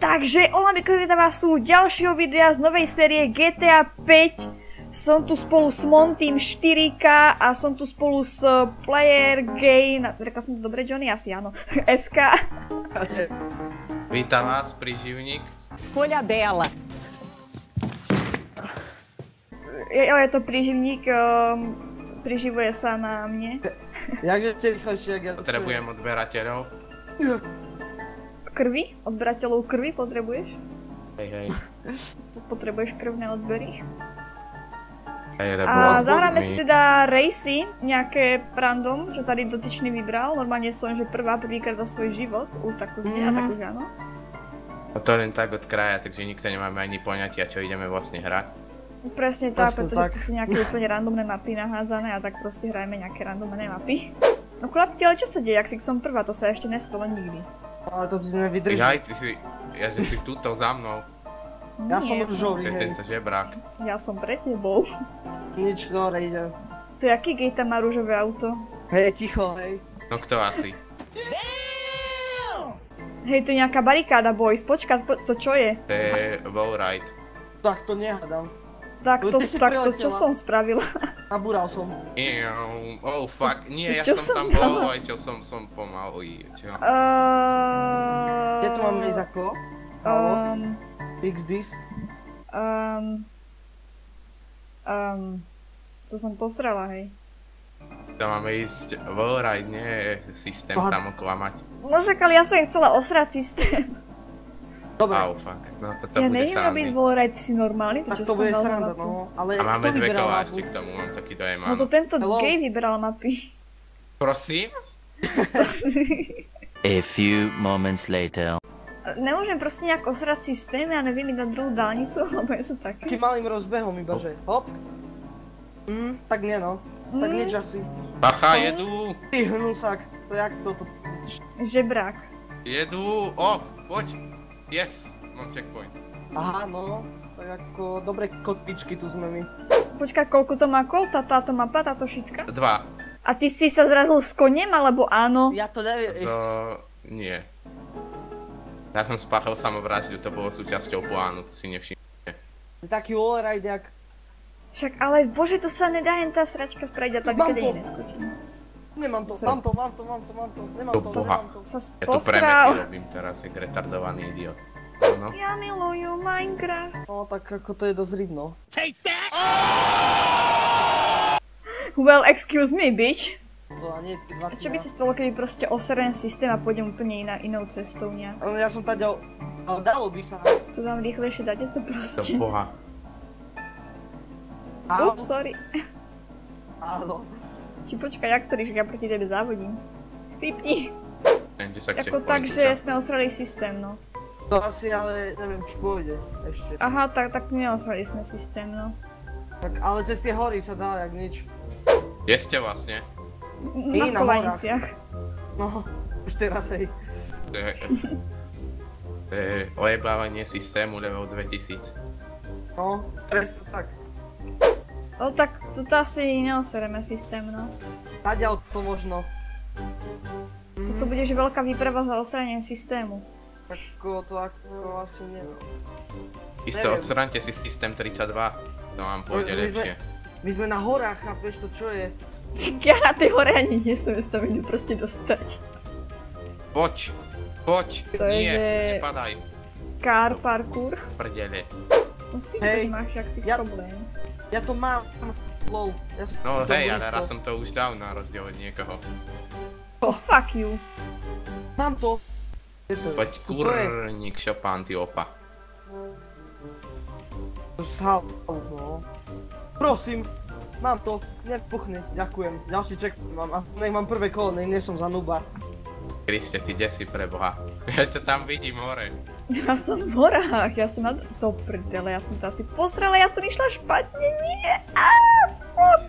Takže Olamiko vydáva sú ďalšieho videa z novej série GTA 5. Som tu spolu s Montym 4K a som tu spolu s Player Game. Rekla som to dobre, Johnny? Asi áno. SK. Vítam vás, príživník. Escolha dela. Je to príživník, priživuje sa na mne. Jak ste rýchlejšie, jak ja... Potrebujem odberateľov. Krvi? Odberateľov krvi potrebuješ? Hej. Potrebuješ krvné odbery? Hej, A zahráme si teda racy, nejaké random, čo tady dotyčný vybral. Normálne som, že prvýkrát za svoj život. Už tak už nie, a tak už áno. A to len tak od kraja, takže nikto nemáme ani poňatia, čo ideme vlastne hrať. Presne tak, pretože tu sú nejaké úplne randomné mapy nahádzané a tak proste hrajeme nejaké randomné mapy. No chlapci, ale čo sa deje, ak si som prvá, to sa ešte nestalo nikdy. Ale to si nevydrží. Ty si, že si tuto za mnou. Ja som rúžový, To je hej. tento žebrák. Ja som pred tebou. Nič, no ide. To je aký gej tam má rúžové auto? Hej, ticho, hej. No kto asi? Hej, to je nejaká barikáda, boys. Počkaj, to čo je? To je wallride. Tak to nehádam. Tak to Ty si čo priletela. som spravila? Nabúral som. Oh fuck, nie, ja Čo som tam som bol, dala? aj čo som pomaly, čo? Kde tu máme ísť ako? Halo? Fix this. To som posrala, hej. Tam máme ísť wallride, nie systém tam oklamať. No však, ale ja som im chcela osrať systém. Dobre, Oh fuck, no toto Ja bude neviem robiť srandy. wallride, ty si normálny? tak to bude sranda, no. Ale A kto máme dve vyberal koláčky mapu? k tomu, mám taký dojem, No to áno. tento Hello? gej vybral mapy. Prosím? A few moments later. Nemôžem proste nejak osrať systém, ja neviem mi dať druhú dálnicu, lebo ja som také. Takým malým rozbehom iba, že hop. Tak nie no. Tak nič asi. Bacha, jedú! Ty hnusák, to jak toto... Žebrák. Jedú! Poď! Yes! Mám checkpoint. Aha, no. Tak ako dobre kotpičky tu sme my. Počkaj, koľko to má kol, táto mapa, táto šitka? 2. A ty si sa zrazil s koniem, alebo áno? Ja to neviem. Nie. Ja som spáchal samovraždu, to bolo súčasťou plánu, to si nevšimne. Taký wallride jak... Však ale bože, to sa nedá jen tá sračka spraviť a tak Mám keď to. neskočím. Nemám to, mám to. Nemám To to, boha. nemám to. Sa Ja tu premety posral. robím teraz, jak retardovaný idiot. No. Ja milujú Minecraft. No tak ako to je dosť rybno. Well, excuse me, bitch. To nie je 20. Čo by sa stalo, keby proste oserem systém a pôjdem úplne inou cestou nejak? Ja som tady... Ale dalo by sa. To dám rýchlejšie, dáte to To proste. boha. Ups, sorry. Áno. Či počkaj, jak chceš, ja proti tebe závodím. Chcípni. Neviem, kde sa Ako checkpointy tak, že dá. sme osrali systém, no. To asi ale neviem, či pôjde ešte. Aha, tak neosrali sme systém, no. Tak, ale cez tie hory sa dá jak nič. Kde ste vlastne? Na na kolaniciach. No, už teraz hej. To je ojebávanie systému level 2000. No, presne tak. No tak, tuto asi neosereme systém, no. Naďal to možno. Toto bude že veľká výprava za osranie systému. Tak to ako asi nie. Isto, Neviem. odsrante si systém 32. To vám pôjde lepšie. My sme na horách, chápeš to čo je? Ja na tej hore ani nie som stavený proste dostať. Poď! To je, Nie, že... nepadaj. Car parkour. Prdele. No s tým, Hej. že máš jaksi Ja- problém. Ja to mám. Lol. Ja som No to hej, ale blízko. raz som to už dal na rozdiel od niekoho. Oh, fuck you. Mám to. Je to. Poď Tu to je. kurník šopán, ty opa. To sa... no. Prosím. Mám to. Nepuchni. Ďakujem. Ďalší check mám. A nech mám prvé kolo, nech nie som za nuba. Kriste, ty kde si pre boha? Ja ťa tam vidím hore. Ja som v horách, ja som na... To prdele, ja som to asi posrala, ja som išla špatne, nie. Fuck.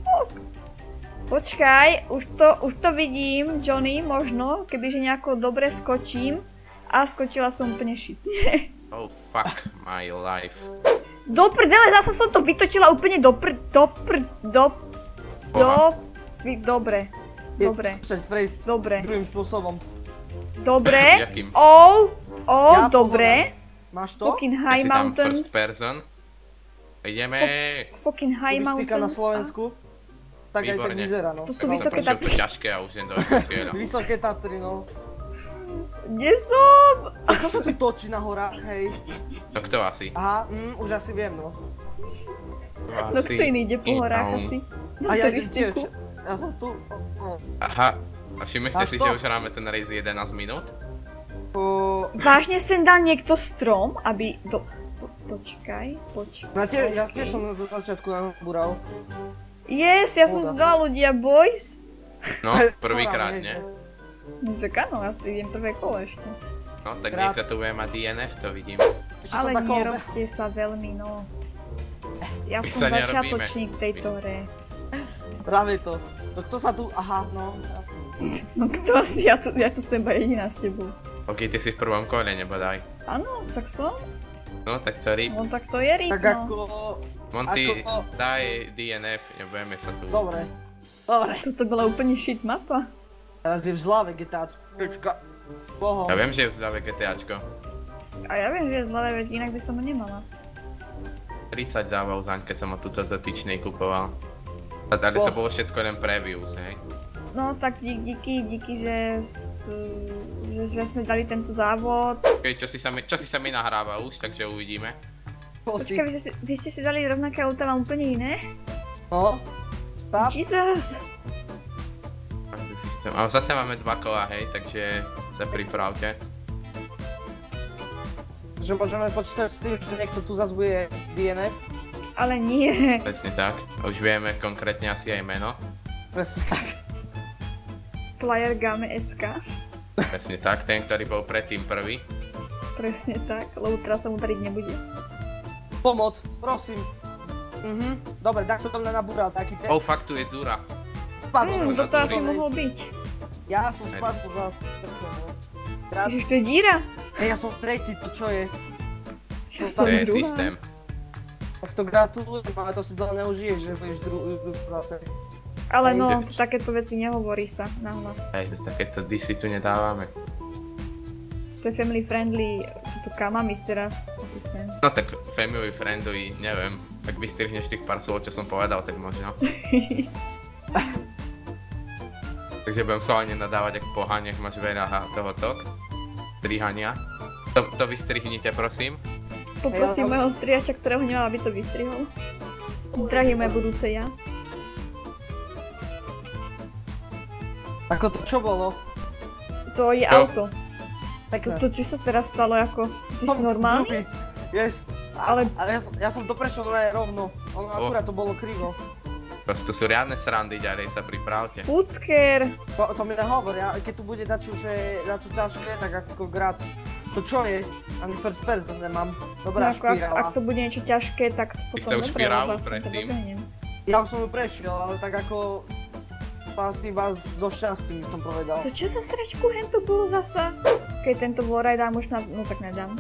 Počkaj, už to vidím, Johnny, možno, kebyže nejako dobre skočím. A skočila som úplne šitne. Oh fuck my life. Do prdele, zase som to vytočila úplne dobre. Dobre. Chceš prejsť Dobre. druhým spôsobom. Dobre. Jakým? Oh Ó, Ja dobre. Máš to? Fucking Ja High si dám Mountains. first person. Ideme. Fucking High Turistika na Mountains. Slovensku. Tak aj tak Výborne. vyzerá, no. To sú Som vysoké prešiel Tatry. to ťažké a už idem do cieľa. Vysoké Tatry, no. Kde som? A kto sa tu točí na horách, hej? No kto asi? Aha, už asi viem, no. No kto iný ide po horách asi? Na A ja idem tiež. turistiku. Ja som tu. Aha. A všimli ste Máš si, to? že už hráme ten race 11 minút? Vážne sem dal niekto strom, aby... Počkaj. Ja tiež som na začiatku nabúral. Yes, ja som to dala ľudia, boys. No, prvýkrát, nie? No tak áno, ja si idem prvé kolo ešte. No, tak Krát. niekto tu bude mať DNF, to vidím. Ešte Ale som takou... nerobte sa veľmi, no. Ja My som sa nerobíme. začiatočník v tejto hre. Práve to. No kto sa tu... Aha, no, jasne. No kto asi, ja tu som iba jediná s tebou. Ok, ty si v prvom kole, nebodaj. Áno, tak som. No, tak to rýb. No tak to je rýb, Tak no. ako... Monty, Ako- daj DNF, nebudeme sa tu. Dobre. Dobre. Toto bola úplne shit mapa. Teraz je v zlave GTAčko. Bohom. Ja viem, že je v zľave GTAčko. A ja viem, že je zle, veď inak by som ho nemala. 30 dával Zán, keď som ho túto dotyčnej kupoval. Ale to bolo všetko len previews, hej. No tak díky, že sme dali tento závod. Okay, čo si sa mi nahráva už, takže uvidíme. Počkaj, vy ste si dali rovnaké auta, mám úplne iné? No. Tap. Jesus! Systém. Ale zase máme 2 kola, hej, takže sa pripravte. Že môžeme počítať s tým, že niekto tu zase bude DNF. Ale nie. Presne tak. Už vieme konkrétne asi aj meno. Presne tak. Player Game SK. Presne tak, ten, ktorý bol predtým prvý. Presne tak, lebo teraz sa mu dariť nebude. Pomoc, prosím. Dobre, tak to tam nabúral taký ten. Oh fuck, tu je Zura. Spadol. Toto asi mohol byť. Ja som spadol zase. Krát. Ježiš, to je díra. Hej, ja som tretí, to čo je? Ja To som To je druhá. systém. Tak to gratulujem, ale to si dole neužiješ, že budeš zase. Ale no, Ide. takéto veci nehovorí sa nahlas. Hej, takéto disy tu nedávame. To je family friendly, toto kam mám ísť teraz? Asi sem. No tak family friendly, neviem. Ak vystrihneš tých pár slov, čo som povedal, tak možno. Takže budem solene nadávať, ak poháňach máš veľa tohoto. Strihania. To vystrihnite, prosím. Poprosím mojho striača, ktorého nemám, aby to vystrihol. Zdravím moje budúce ja. Ako to čo bolo? To je Čo? auto. To čo sa teraz stalo, ako? Ty si normálny? Yes. Ale Ale ja som to prešiel rovno. Ono akurát to bolo krivo. Proste sú riadne srandy, ďalej sa pripravte. Fucker. To mi nehovor, keď tu bude dačo ťažké, tak ako grác. To čo je? Ani first person nemám. Dobrá Ak špirála. to bude niečo ťažké, tak to potom chcel dobre, špirálu lebo aspoň to predtým? dobehnem. Ja už som ju prešiel, ale tak ako... To asi iba so šťastím som povedal. To čo za sračku hento bolo zasa? Keď tento Warride dám už na... No tak nedám.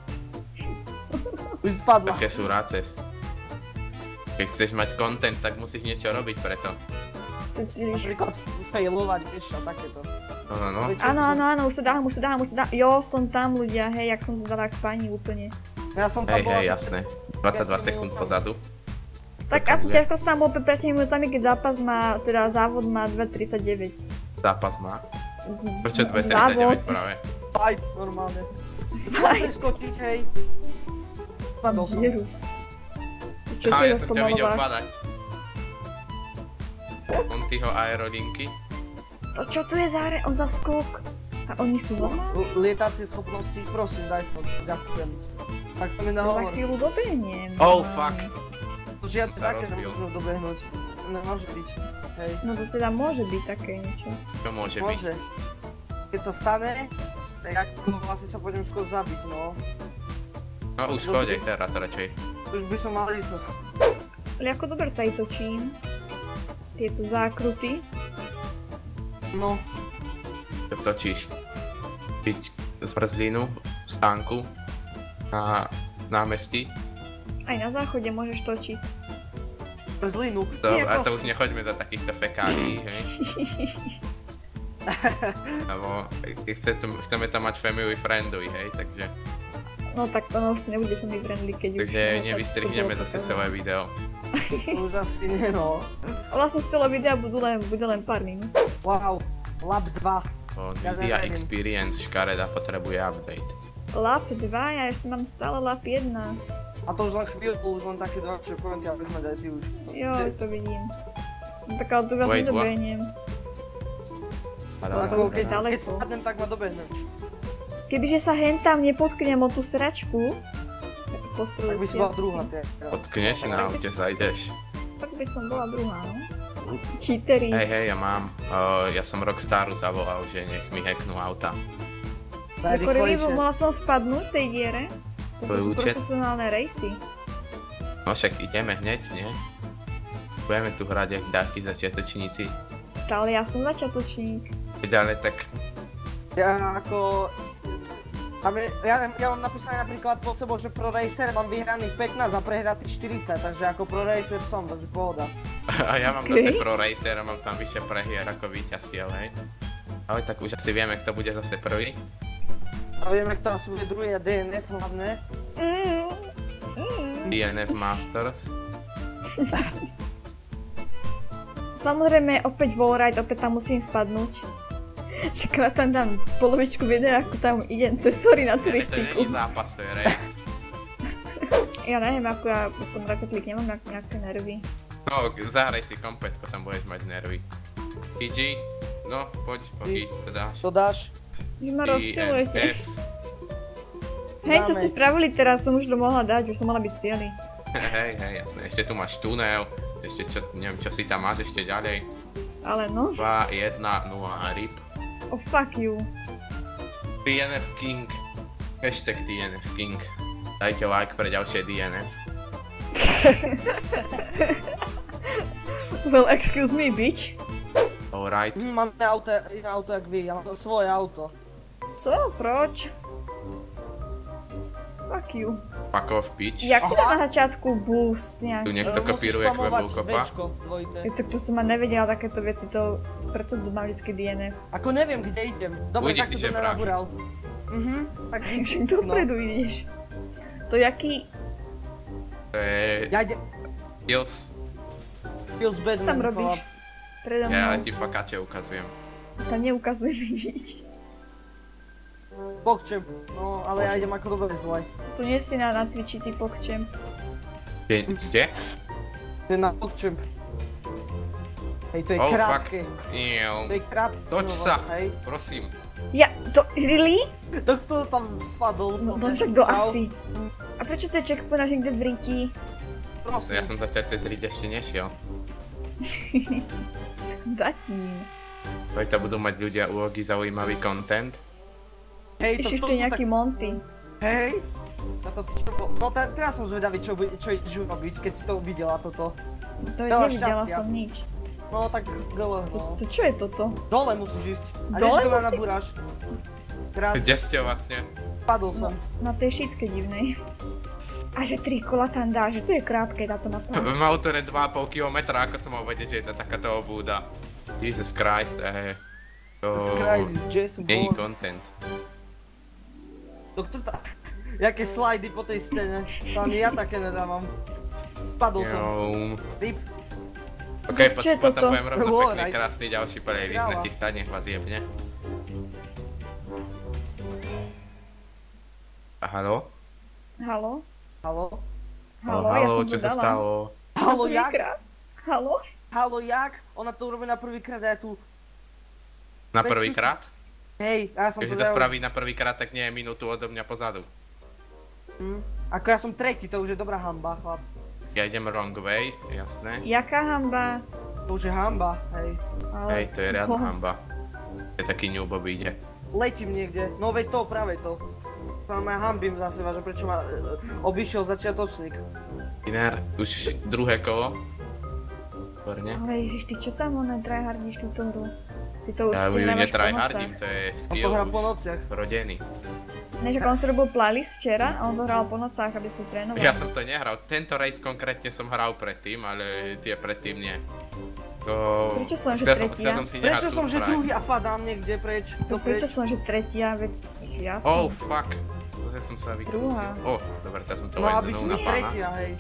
Už spadla. Také sú races. Keď chceš mať content, tak musíš niečo robiť preto. Napríklad failovať, vieš, a takéto. No. Áno, už to dávam. Jo, som tam ľudia, hej, jak som to dala k pani úplne. Ja som tam bol... Hej, jasné. 22 sekúnd pozadu. Tak asi ťažko sa tam bol pred tými minútami, keď zápas má, teda závod má 2.39. Zápas má. Prečo Závod. 2.39 práve? Fight, normálne. Fight. Skočiť, hej. Spadol som. Dieru. Čo to Ja je som ťa videl spomalová? padať. Montyho aerolinky. To čo to je za skok? A oni sú normálni? Lietacie schopnosti, prosím, daj to, ďakujem. Tak to mi Za nehovor. chvíľu dobehnem. Oh fuck. Žiadne sa také rozbil. nemôžu dobehnúť. Nemôže byť, hej. No to teda môže byť také niečo. Čo môže byť? Môže. Keď sa stane, tak ako asi sa pôjdem skôr zabiť, no. No už chodej teraz radšej. Už by som mal ísť, no. Ale ako dobre tady točím. Tieto zákruty. No, Čo točíš? Piť zmrzlinu, stánku na námestí. Aj na záchode môžeš točiť. zlinu. To, Nie, a to prosím. už nechoďme do takýchto fekácií, hej? Lebo chceme tam mať family friendly, hej, takže... No tak ono už nebude family friendly, keď už... Takže nevystrihneme zase celé video. Už asi nie, no. Vlastne z celého videa bude len pár minút. Wow, Lab 2. Media Experience škareda potrebuje update. Lab 2, ja ešte mám stále Lab 1. A to už len chvíľku, už len také dva, čo poviem ťa vezmať aj ty už. Jo, to vidím. No tak ale tu vás nedobehnem. Ako už keď ďaleko. spadnem, tak ma dobehneš. Kebyže sa hentam nepotknem o tú sračku... Tak by si bola druhá teraz. Potkneš si na aute, zajdeš. Tak by som bola druhá, no. Cheateries. Hej, ja mám. Ja som Rockstaru zavolal, že nech mi hacknú auta. Ako revivo, mohla som spadnúť v tej diere. To sú účet? profesionálne rejsy. No však ideme hneď, nie? Budeme tu hrať jak dáky začiatočníci. Ale ja som začiatočník. Ale tak... Ja ako... Ja mám napísané napríklad pod sebou, že pro racer mám vyhraných 15 a prehratých 40, takže ako pro racer som, takže pohoda. A ja mám na tej pro racer a mám tam vyššie prehier ako víťazstiev, hej. Ale tak už asi vieme, kto bude zase prvý. A vieme, kto asi bude druhý a DNF hlavne. DNF Masters. Samozrejme, opäť wallride, opäť tam musím spadnúť. Čakrát tam dám polovičku videa, ako tam idem cez hory na To turistiku. není zápas, to je race. Ja neviem, ako ja v tom Rocket League nemám nejaké nervy. No, zahraj si kompet, potom budeš mať nervy. PG, no poď, OK, to dáš. To dáš? Vy ma rozptilujete. DNF. Hej, čo Dáme. ste spravili teraz, som už to mohla dať, už som mohla byť v cieli. Hej, jasné, ešte tu máš tunel, ešte čo, neviem čo si tam máš ešte ďalej. Ale no. 2, 1, 0 a RIP. Oh fuck you. DNF King. Hashtag DNF King. Dajte like pre ďalšie DNF. Well, excuse me, bitch. Alright. Mám auto jak vy, ja mám svoje auto. Co? Proč? Fuck you. Fuck off, bitch. Jak si dá na začiatku boost nejak? Tu niekto kopíruje Musíš spamovať Kvebukopa. Včko, dvojité. Tak to som ma nevedela takéto veci, to... Preto mám vždycky DNF. Ako neviem, kde idem. Dobre, Ujdi, tak ty to žebrák. nabúral. Tak Však dopredu ideš. To jaký... To je... Ja idem... Kills. Pills Čo Batman. tam robíš? Predo Ja mnou. ti fakače ukazujem. To neukazujem nič. Pogchamp. No, ale ja idem ako dobre zle. Tu nie si na Twitchi, ty pokčem. Kde? To je na Pogchamp. Hej, to je Oh, krátke. Iu. To je krátke. Toď sa, Hej. prosím. Ja, to... Really? To kto tam spadol? No však do Čau. asi. A prečo to je checkpoint až niekde v Riti? Prosím. Ja som zatiaľ cez RID ešte nešiel. Zatím. To budú mať ľudia úlogy zaujímavý content. Hej, Ešte tu nejaký Monty. Hej. No teraz som zvedavý, čo ideš urobiť, keď si to uvidela toto. To Veľa nevidela šťastia. som nič. No tak dole, no. To čo je toto? Dole musíš ísť. A Dole než to musím? nabúraš. Krát Kde ste vlastne? spadol som. Na tej šítke divnej. A že 3 kola tam dá, že to je krátke táto mapa. Mal to len 2,5 km, ako som mal vedieť, že je to takáto obúda. Jesus Christ, to... Crysis, Jason Není Bourne. content. No kto tá... Jaké slajdy po tej scéne. Tam ja také nedávam. Spadol som. Joum. Rip. Ok, Čo je potom toto? budem robiť Alright. pekný, krásny ďalší playlist, Kráva. nachystať, nech vás jebne. A halo? Halo? Halo? Halo, ja som to čo sa dala. stalo? Halo, Na jak? prvýkrát. Halo? Halo, jak? Ona to urobí na prvýkrát a ja tu... Na Veď prvýkrát? Hej, ja som Keď to to spraví na prvýkrát, tak nie je minútu odo mňa pozadu. Ako ja som tretí, to už je dobrá hamba, chlap. Ja idem wrong way, jasné. Jaká hamba? To už je hamba, hej. Ale... Hej, to je riadna Boc. hamba. To je taký newbob ide. Letím niekde. No veď to, práve to. Tam ja hambím za seba, že prečo ma obišiel začiatočník. Iner, už druhé kolo. Výborne. Ale ježiš, ty čo tam oné tryhardíš túto hru? Ty to Ja určite ju hrávaš po netryhardím, nocách. to je On skill to hrá už po nociach. rodený. Než ako on si robil playlist včera a on to hral po nocách, aby si to trénoval. Ja som to nehral, tento race konkrétne som hral predtým, ale tie predtým nie. Prečo som, že chcel tretia? som si nehať Prečo som, že surprise. druhý a padám niekde preč? Prečo som, že tretia, veď ja Oh, som... fuck. Ja som sa vykrúcil. Druhá. Dobre, teraz som to No aby lenul som na pána. tretia, hej.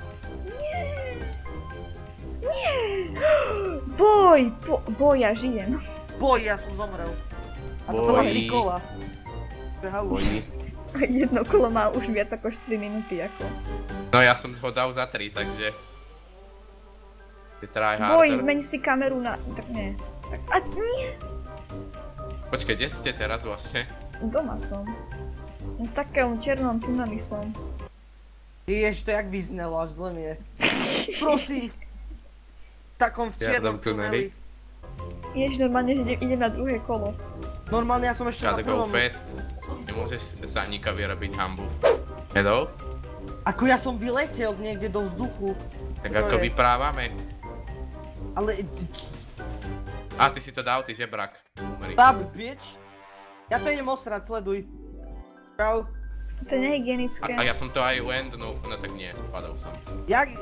Boj, ja žijem. Boj, ja som zomrel. A toto má 3 kola. To je halus. Boji. Jedno kolo má už viac ako 4 minúty, ako. No ja som ho dal za 3, takže... Ty tryharder. Boj, zmeni si kameru na... Tak nie. Tak, a nie. Počkej, kde ste teraz vlastne? Doma som. V takom černom tuneli som. Jež, to jak vyznelo, až zle mi je. Prosím. V takom v čiernom tuneli. Jež, normálne, že idem na druhé kolo. Normálne ja som ešte na Gotta go prvom. fast. Nemôžeš sa Nika vyrobiť hambu. Hello? Ako ja som vyletel niekde do vzduchu. Tak To ako je. vyprávame. Ale... A ty si to dal, ty žebrak. Umri. Bab, bitch. Ja to idem osrať, sleduj. Čau. To je nehygienické. A ja som to aj landnul, no tak nie, spadol som. Jak...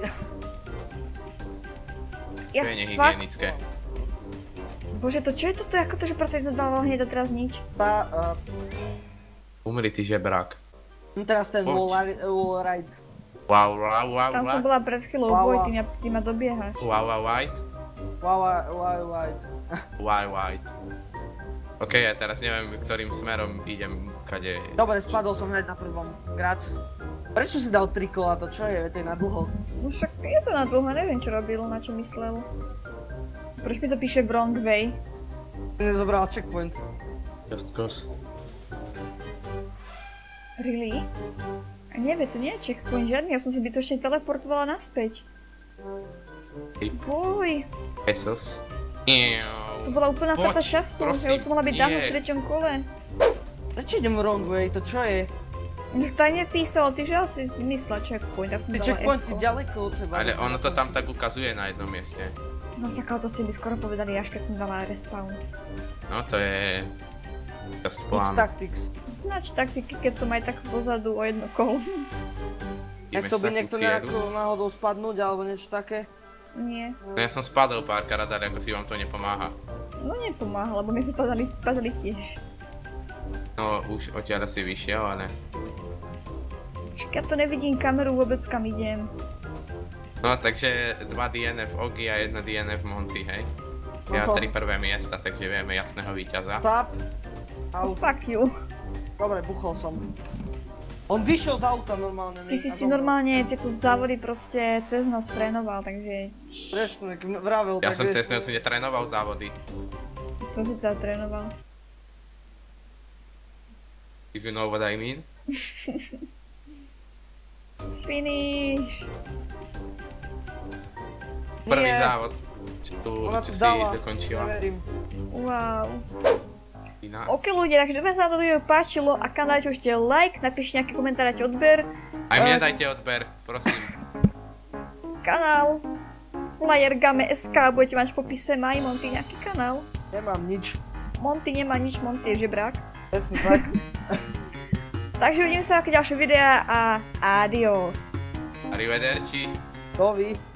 Ja To je fakt... nehygienické. Bože, to čo je toto? Ako to, že preto to dával hneď a teraz nič? Umri, ty žebrak. Teraz ten Poď. wall ride. Wow. Tam som bola pred chvíľou, Wow, boj, wow. ty ma dobiehaš. Wow, white. Wall ride. White. OK, ja teraz neviem, ktorým smerom idem, kade... Dobre, spadol som hneď na prvom. Grác. Prečo si dal 3 kola, to čo je? To je na dlho. No však je to na dlho, neviem čo robil, na čo myslel. Proč mi to píše wrong way? Nezobral checkpoint. Just cause. Really? A nie, to nie je checkpoint žiadny, ja som sa bytočne teleportovala naspäť. Boj, Pesos. to bola úplná strata Poď, času, prosím, ja už som mala byť dávno v nie. 3. kole. Prečo idem wrong way? To čo je? Tak to aj nepísal, ty že asi myslela checkpoint, ja som Ty dala checkpoint je F-ko. ďaleko od seba. Ale ono to tam tak ukazuje na jednom mieste. No tak ale to ste mi skoro povedali, až keď som dala respawn. No to je... Just It's plán. tactics. Ináč taktiky, keď som aj tak pozadu o jedno kolo. Nechcel by niekto nejako náhodou spadnúť alebo niečo také? Nie. No ja som spadol párkrát, ale ako si vám to nepomáha. No nepomáha, lebo my sme padali tiež. No už odtiaľ si vyšiel, ale... Však ja to nevidím kameru vôbec kam idem. No takže 2 DNF Ogi a 1 DNF Monty, hej? Ja Oho. 3 prvé miesta, takže vieme jasného víťaza. Tap. Oh, Au. fuck you. Dobre, buchol som. On vyšiel z auta normálne. Ty si normálne tieto závody proste cez noc trénoval, takže... Presne, vravel. Ja tak som vieš, cez si netrénoval závody. To si teda trénoval. If you know what I mean. Finish! Prvý Nie. závod. Ona Čo to si dala. dokončila. Neverím. Wow. Iná. OK ľudia, takže dúfam sa vám to video páčilo a kanál čo ešte like, napíšte nejaký komentár, ať odber. Aj mne dajte odber, prosím. Kanál PlayerGame.sk, budete mať v popise, má aj Monty nejaký kanál. Nemám nič. Monty nemá nič, Monty je žebrák. Presne tak. Takže uvidíme sa v ďalšie videa a adios. Arrivederci. Dovi.